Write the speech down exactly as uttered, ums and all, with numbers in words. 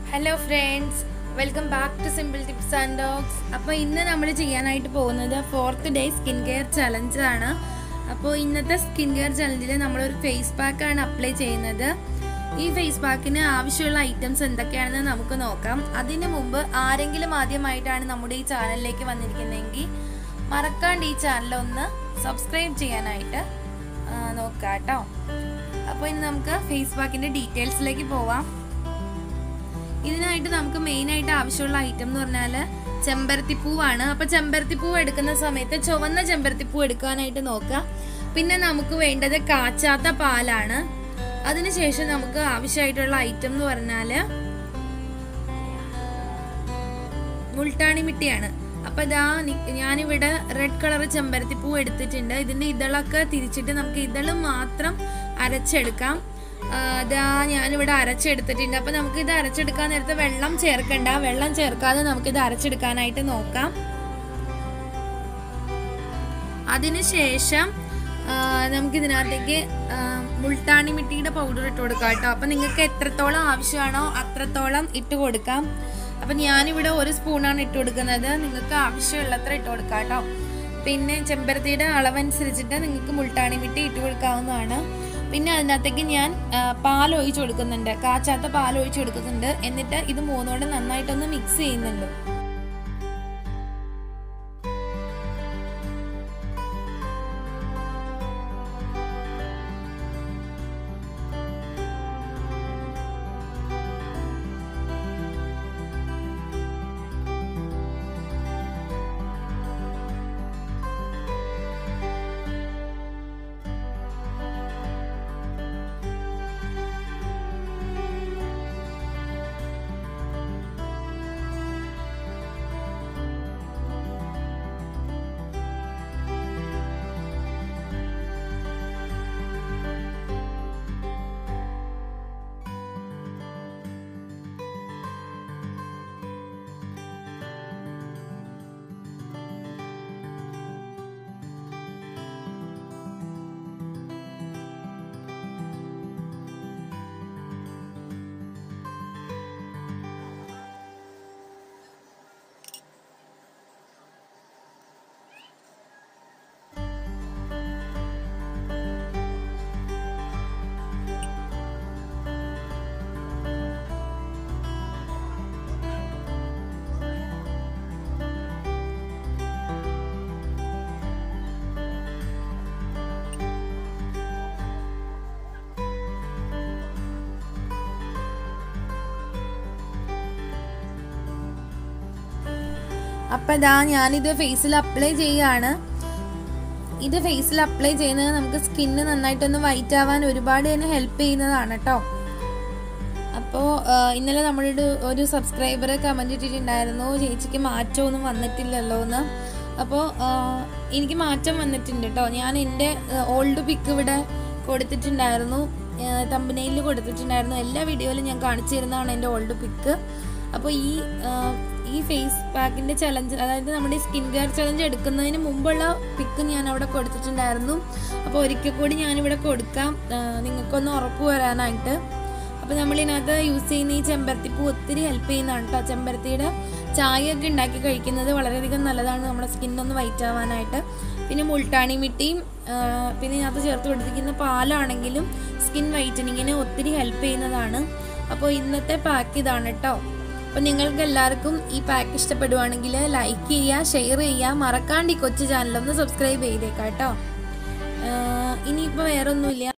Hello friends, welcome back to Simple Tips and Talks. അപ്പോൾ ഇന്ന് നമ്മൾ ചെയ്യാനായിട്ട് പോകുന്നത് fourth day skin care challenge ആണ്. അപ്പോൾ ഇന്നത്തെ skin care challenge-ൽ നമ്മൾ ഒരു face pack ആണ് അപ്ലൈ ചെയ്യുന്നത്. ഈ ഫേസ് പാക്കിന് ആവശ്യമുള്ള ഐറ്റംസ് എന്തൊക്കെയാണെന്ന് നമുക്ക് നോക്കാം. അതിനു മുമ്പ് ആരെങ്കിലും ആദ്യമായിട്ടാണ് നമ്മുടെ ഈ ചാനലിലേക്ക് വന്നിരിക്കുന്നതെങ്കിൽ മറക്കാണ്ട് ഈ ചാനൽ ഒന്ന് സബ്സ്ക്രൈബ് ചെയ്യാനായിട്ട് നോക്കുക കേട്ടോ. അപ്പോൾ ഇനി നമുക്ക് ഫേസ് പാക്കിന്റെ ഡീറ്റെയിൽസിലേക്ക് പോവാം. ഇതിനായിട്ട് നമുക്ക് മെയിൻ ആയിട്ട് ആവശ്യമുള്ള ഐറ്റം എന്ന് പറഞ്ഞാൽ ചെമ്പരത്തിപ്പൂവാണ്. അപ്പോൾ ചെമ്പരത്തിപ്പൂ എടുക്കുന്ന സമയത്ത് ചുവന്ന ചെമ്പരത്തിപ്പൂ എടുക്കാനായിട്ട് നോക്കുക. പിന്നെ നമുക്ക് വേണ്ടത് കാച്ചാത്ത പാലാണ്. അതിനുശേഷം നമുക്ക് ആവശ്യമായിട്ടുള്ള ഐറ്റം എന്ന് പറഞ്ഞാൽ മുൾട്ടാണി മിട്ടിയാണ്. അപ്പോൾ ഇതാ ഞാനിവിടെ റെഡ് കളർ ചെമ്പരത്തിപ്പൂ എടുത്തിട്ടുണ്ട്. ഇതിന്റെ ഇതളൊക്കെ തിരിച്ചിട്ട് നമുക്ക് ഇതള് മാത്രം അരച്ചെടുക്കാം. ഇതാ ഞാനിവിടെ അരച്ചെടുത്തിട്ടുണ്ട്. അപ്പൊ നമുക്ക് ഇത് അരച്ചെടുക്കാൻ നേരത്തെ വെള്ളം ചേർക്കണ്ട. വെള്ളം ചേർക്കാതെ നമുക്ക് ഇത് അരച്ചെടുക്കാനായിട്ട് നോക്കാം. അതിനുശേഷം നമുക്ക് ഇതിനകത്തേക്ക് മുൾട്ടാണി മിട്ടിയുടെ പൗഡർ ഇട്ട് കൊടുക്കാം കേട്ടോ. അപ്പൊ നിങ്ങൾക്ക് എത്രത്തോളം ആവശ്യമാണോ അത്രത്തോളം ഇട്ട് കൊടുക്കാം. അപ്പൊ ഞാനിവിടെ ഒരു സ്പൂണാണ് ഇട്ട് കൊടുക്കുന്നത്. നിങ്ങൾക്ക് ആവശ്യമുള്ളത്ര ഇട്ട് കൊടുക്കാം കേട്ടോ. പിന്നെ ചെമ്പരത്തിയുടെ അളവനുസരിച്ചിട്ട് നിങ്ങൾക്ക് മുൾട്ടാണി മിട്ടി ഇട്ട് കൊടുക്കാവുന്നതാണ്. പിന്നെ അതിനകത്തേക്ക് ഞാൻ പാൽ ഒഴിച്ച് കൊടുക്കുന്നുണ്ട്, കാച്ചാത്ത പാൽ ഒഴിച്ച് കൊടുക്കുന്നുണ്ട്. എന്നിട്ട് ഇത് മൂന്നോടെ നന്നായിട്ടൊന്ന് മിക്സ് ചെയ്യുന്നുണ്ട്. അപ്പം ഇതാ ഞാനിത് ഫേസിൽ അപ്ലൈ ചെയ്യുകയാണ്. ഇത് ഫേസിൽ അപ്ലൈ ചെയ്യുന്നത് നമുക്ക് സ്കിന്ന് നന്നായിട്ടൊന്ന് വൈറ്റ് ആവാൻ ഒരുപാട് തന്നെ ഹെൽപ്പ് ചെയ്യുന്നതാണ് കേട്ടോ. അപ്പോൾ ഇന്നലെ നമ്മുടെ ഒരു സബ്സ്ക്രൈബർ കമൻറ്റ് ഇട്ടിട്ടുണ്ടായിരുന്നു, ചേച്ചിക്ക് മാറ്റമൊന്നും വന്നിട്ടില്ലല്ലോ എന്ന്. അപ്പോൾ എനിക്ക് മാറ്റം വന്നിട്ടുണ്ട് കേട്ടോ. ഞാൻ എൻ്റെ ഓൾഡ് പിക്ക് ഇവിടെ കൊടുത്തിട്ടുണ്ടായിരുന്നു, തമ്പനെയിൽ കൊടുത്തിട്ടുണ്ടായിരുന്നു. എല്ലാ വീഡിയോയിലും ഞാൻ കാണിച്ചു തരുന്നതാണ് എൻ്റെ ഓൾഡ് പിക്ക്. അപ്പോൾ ഈ ഈ ഫേസ് പാക്കിൻ്റെ ചലഞ്ച്, അതായത് നമ്മുടെ സ്കിൻ കെയർ ചലഞ്ച് എടുക്കുന്നതിന് മുമ്പുള്ള പിക്ക് ഞാൻ അവിടെ കൊടുത്തിട്ടുണ്ടായിരുന്നു. അപ്പോൾ ഒരിക്കൽ കൂടി ഞാനിവിടെ കൊടുക്കാം, നിങ്ങൾക്കൊന്ന് ഉറപ്പ് വരാനായിട്ട്. അപ്പോൾ നമ്മളിതിനകത്ത് യൂസ് ചെയ്യുന്ന ഈ ചെമ്പരത്തിപ്പൂ ഒത്തിരി ഹെൽപ്പ് ചെയ്യുന്നതാണ് കേട്ടോ. ചെമ്പരത്തിയുടെ ചായയൊക്കെ ഉണ്ടാക്കി കഴിക്കുന്നത് വളരെയധികം നല്ലതാണ് നമ്മുടെ സ്കിന്നൊന്ന് വൈറ്റ് ആവാനായിട്ട്. പിന്നെ മുൾട്ടാണി മിട്ടിയും പിന്നെ ഇതിനകത്ത് ചേർത്ത് കൊടുത്തിരിക്കുന്ന പാലാണെങ്കിലും സ്കിൻ വൈറ്റനിങ്ങിന് ഒത്തിരി ഹെൽപ്പ് ചെയ്യുന്നതാണ്. അപ്പോൾ ഇന്നത്തെ പാക്ക് ഇതാണ് കേട്ടോ. അപ്പോൾ നിങ്ങൾക്ക് എല്ലാവർക്കും ഈ പാക്ക് ഇഷ്ടപ്പെടുവാണെങ്കിൽ ലൈക്ക് ചെയ്യുക, ഷെയർ ചെയ്യുക, മറക്കാണ്ട് ഈ കൊച്ചു ചാനലൊന്ന് സബ്സ്ക്രൈബ് ചെയ്തേക്കാം കേട്ടോ. ഇനിയിപ്പോൾ വേറെ ഒന്നുമില്ല.